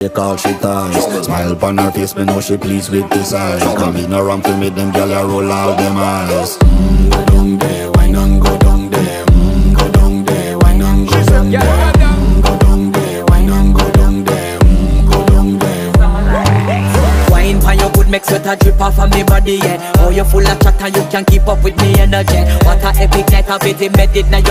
She call she ties. Smile upon her face, me know she pleased with this eyes. Come in around to make them gyal a roll out them eyes. Go down there, wine and go down there. Go down there, wine and go down there. Go down there, wine and go down there. Go down there. Wine pan your good make sweat a drip off of me body, yeah. Oh, you full of chatter, you can keep up with me energy. What a epic night of it, made it now.